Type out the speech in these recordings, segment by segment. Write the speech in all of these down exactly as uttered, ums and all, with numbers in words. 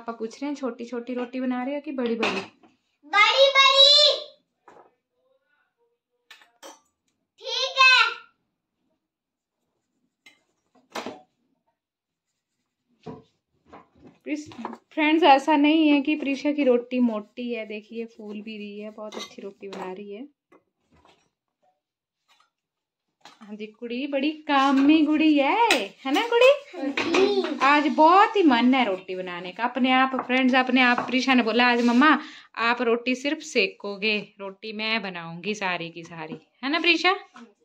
पापा पूछ रहे हैं छोटी छोटी रोटी बना रहे हो कि बड़ी बड़ी? बड़ी बड़ी। ठीक है। फ्रेंड्स ऐसा नहीं है कि प्रीशा की रोटी मोटी है, देखिए फूल भी रही है, बहुत अच्छी रोटी बना रही है। हाँ जी, कुड़ी बड़ी कामी गुड़ी है है ना कुड़ी? आज बहुत ही मन है रोटी बनाने का अपने आप। फ्रेंड्स अपने आप प्रीशा ने बोला आज मम्मा आप रोटी सिर्फ सेकोगे, रोटी मैं बनाऊंगी सारी की सारी, है ना प्रीशा?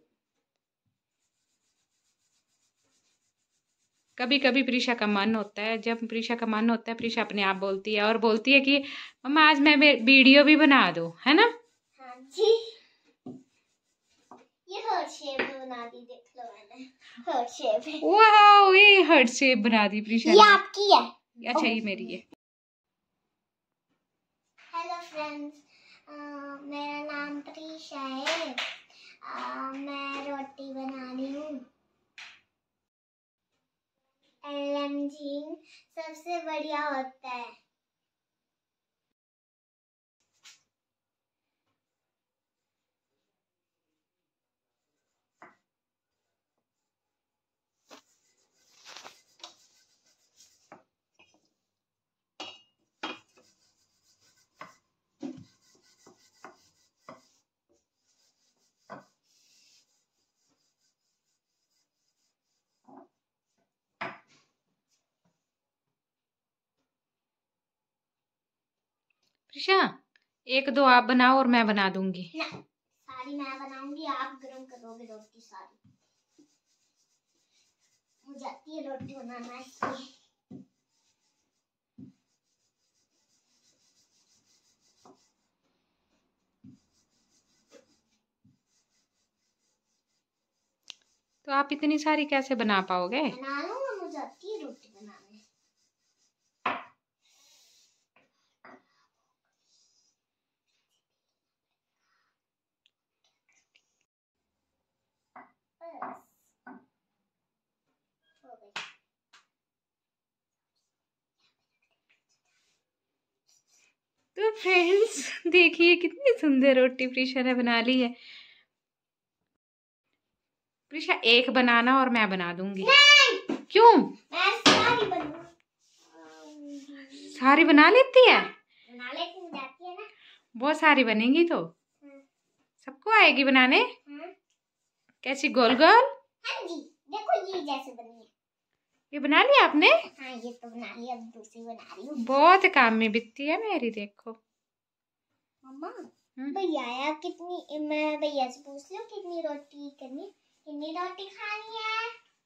कभी कभी प्रीशा का मन होता है, जब प्रीशा का मन होता है प्रीशा अपने आप बोलती है और बोलती है कि मम्मा आज मैं वीडियो भी बना दूं, है ना? हाँ जी। ये हार्ट शेप बना दी, देख लो मैंने हार्ट शेप। वाओ, ये हार्ट शेप बना दी प्रीशा। ये आपकी है? अच्छा ये मेरी है। हेलो फ्रेंड्स, मेरा नाम प्रीशा है। आ, मैं रोटी बना रही हूँ। एलएमजी सबसे बढ़िया होता है। प्रीशा एक दो आप बनाओ और मैं बना दूंगी। ना, सारी मैं बनाऊंगी, आप गरम करोगे रोटी सारी। मुझे आती है रोटी बनाना इसलिए। तो आप इतनी सारी कैसे बना पाओगे? बना लूंगा, मुझे आती है रोटी बनाने। तो फ्रेंड्स देखिए कितनी सुंदर रोटी प्रीशा ने बना ली है। प्रीशा एक बनाना और मैं बना दूंगी। नहीं। क्यों? मैं सारी बना सारी बना लेती है? बना लेती हूँ, जाती है ना। बहुत सारी बनेंगी तो सबको आएगी बनाने? हाँ। कैसी गोल गोल? हाँ जी, देखो ये जैसे बनी है। ये बना लिया आपने? हाँ ये तो बना लिया, अब दूसरी बना रही हूँ। बहुत काम में बिकती है मेरी, देखो। मम्मा भैया आया, कितनी, मैं भैया से पूछ लूं कितनी रोटी करनी, कितनी रोटी खानी है?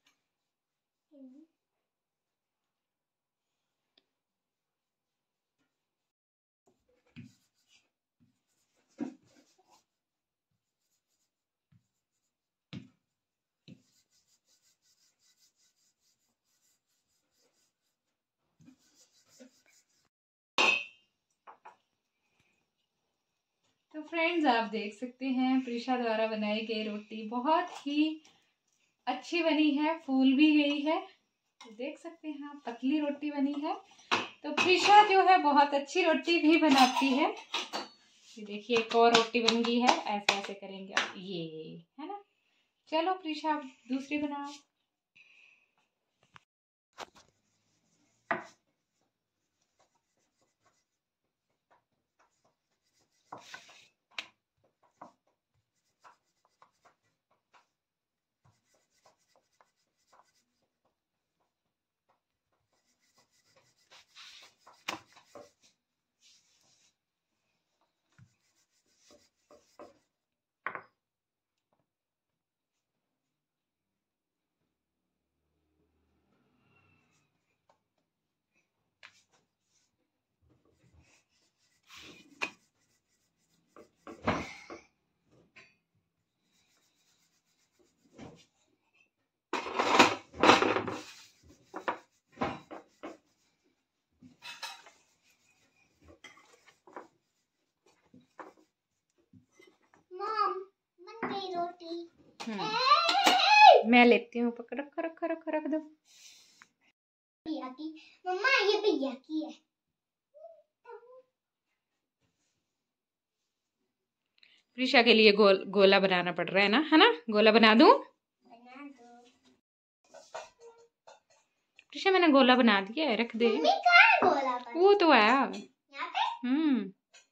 तो फ्रेंड्स आप देख सकते हैं प्रीशा द्वारा बनाई गई रोटी बहुत ही अच्छी बनी है, फूल भी गई है। देख सकते हैं आप, पतली रोटी बनी है। तो प्रीशा जो है बहुत अच्छी रोटी भी बनाती है। ये देखिए एक और रोटी बन गई है, ऐसे ऐसे करेंगे आप, ये है ना। चलो प्रीशा दूसरी बनाओ। मैं लेती हूँ, पकड़, रख रख रख रख दो। भैया की, मम्मा ये भैया की है। प्रीशा के लिए गोल गोला बनाना पड़ रहा है ना, है ना? गोला बना दूं? बना दो। प्रीशा मैंने गोला बना दिया है, रख दे। मम्मी कहाँ है गोला पर? वो तो है यहाँ पे। हम्म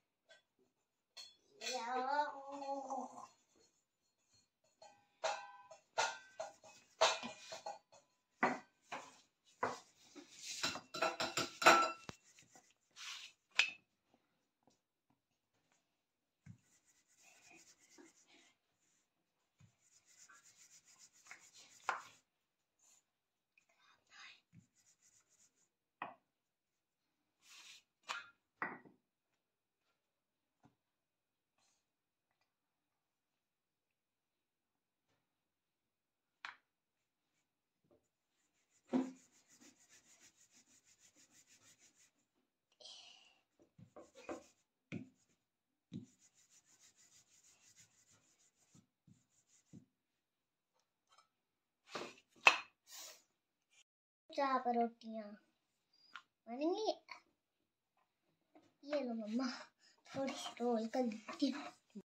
चाप रोटियां बनेंगी। ये लो मम्मा, थोड़ी सी रोल कर देती हूँ।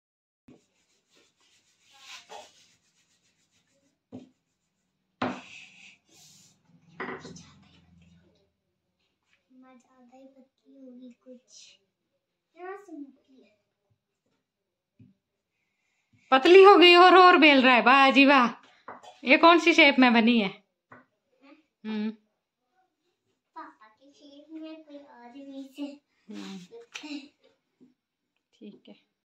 ज्यादा ही पतली होगी कुछ, यहाँ से मुक्की है। पतली हो गई और और बेल रहा है, वाह जी वाह। ये कौन सी शेप में बनी है? हम्म पापा की शेप में कोई और भी से ठीक है।